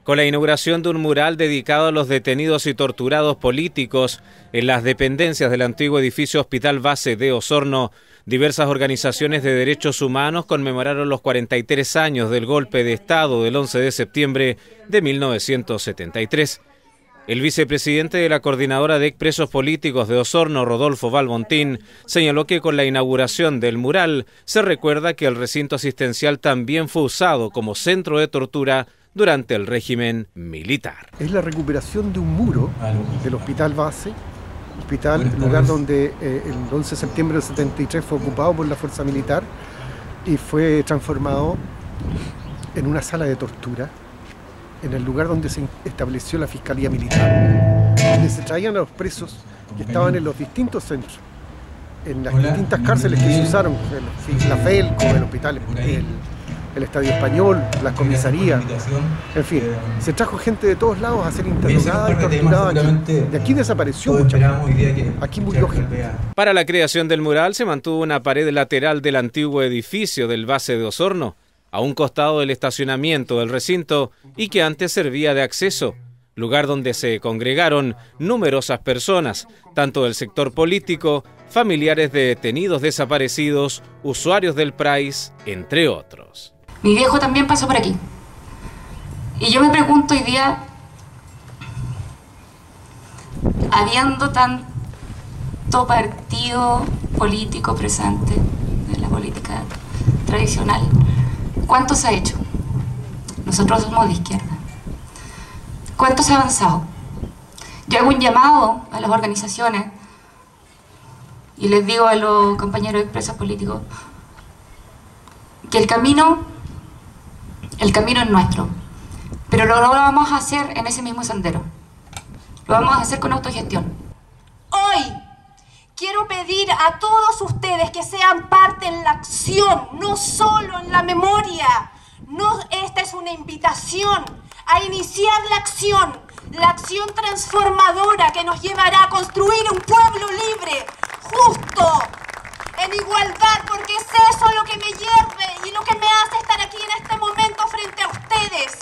con la inauguración de un mural dedicado a los detenidos y torturados políticos en las dependencias del antiguo edificio Hospital Base de Osorno. Diversas organizaciones de derechos humanos conmemoraron los 43 años del golpe de Estado del 11 de septiembre de 1973. El vicepresidente de la Coordinadora de Expresos Políticos de Osorno, Rodolfo Valmontín, señaló que con la inauguración del mural se recuerda que el recinto asistencial también fue usado como centro de tortura durante el régimen militar. Es la recuperación de un muro del Hospital Base, lugar donde el 11 de septiembre del 73 fue ocupado por la fuerza militar y fue transformado en una sala de tortura, en el lugar donde se estableció la Fiscalía Militar, donde se traían a los presos que estaban en los distintos centros, en las distintas cárceles que se usaron, la FELCO, el hospital, el Estadio Español, las comisarías, en fin, se trajo gente de todos lados a ser interrogada y torturada aquí. De aquí desapareció mucha gente, aquí murió gente. Para la creación del mural se mantuvo una pared lateral del antiguo edificio del Base de Osorno, a un costado del estacionamiento del recinto y que antes servía de acceso, lugar donde se congregaron numerosas personas, tanto del sector político, familiares de detenidos desaparecidos, usuarios del PRAIS, entre otros. Mi viejo también pasó por aquí. Y yo me pregunto hoy día, habiendo tanto partido político presente en la política tradicional, ¿cuánto se ha hecho? Nosotros somos de izquierda. ¿Cuánto se ha avanzado? Yo hago un llamado a las organizaciones y les digo a los compañeros de expresos políticos que el camino es nuestro, pero no lo vamos a hacer en ese mismo sendero. Lo vamos a hacer con autogestión. Hoy quiero pedir a todos ustedes que sean parte en la acción, no solo en la memoria. No, esta es una invitación a iniciar la acción transformadora que nos llevará a construir un pueblo libre, justo, en igualdad, porque es eso lo que me hierve y lo que me hace estar aquí en este momento frente a ustedes.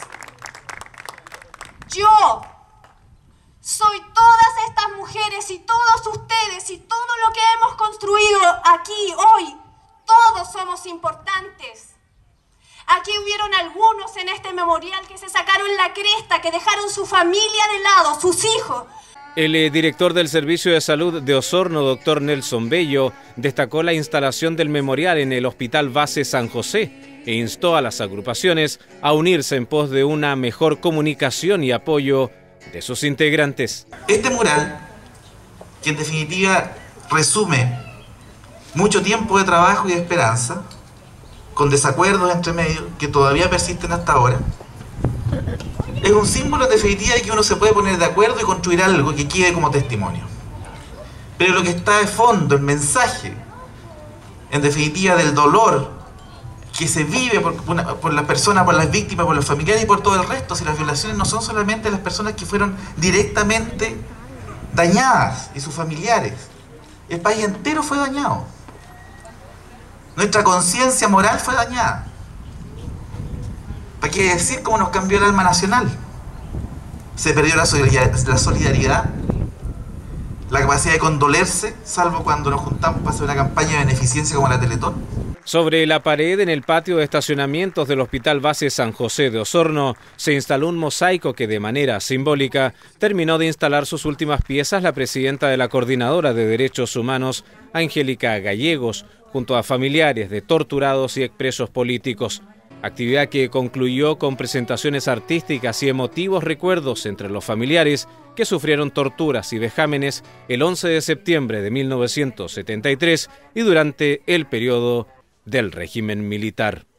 Yo soy todas estas mujeres y todos ustedes y todo lo que hemos construido aquí hoy. Todos somos importantes. Aquí hubieron algunos en este memorial que se sacaron la cresta, que dejaron su familia de lado, sus hijos. El director del Servicio de Salud de Osorno, doctor Nelson Bello, destacó la instalación del memorial en el Hospital Base San José e instó a las agrupaciones a unirse en pos de una mejor comunicación y apoyo de sus integrantes. Este mural, que en definitiva resume mucho tiempo de trabajo y de esperanza, con desacuerdos entre medio que todavía persisten hasta ahora, es un símbolo en definitiva de que uno se puede poner de acuerdo y construir algo que quede como testimonio. Pero lo que está de fondo, el mensaje, en definitiva del dolor que se vive por las personas, por las víctimas, por los familiares y por todo el resto, si las violaciones no son solamente las personas que fueron directamente dañadas y sus familiares, el país entero fue dañado. Nuestra conciencia moral fue dañada. ¿Para qué decir cómo nos cambió el alma nacional? Se perdió la solidaridad, la capacidad de condolerse, salvo cuando nos juntamos para hacer una campaña de beneficencia como la Teletón. Sobre la pared en el patio de estacionamientos del Hospital Base San José de Osorno se instaló un mosaico que de manera simbólica terminó de instalar sus últimas piezas la presidenta de la Coordinadora de Derechos Humanos, Angélica Gallegos, junto a familiares de torturados y expresos políticos. Actividad que concluyó con presentaciones artísticas y emotivos recuerdos entre los familiares que sufrieron torturas y vejámenes el 11 de septiembre de 1973 y durante el periodo del régimen militar.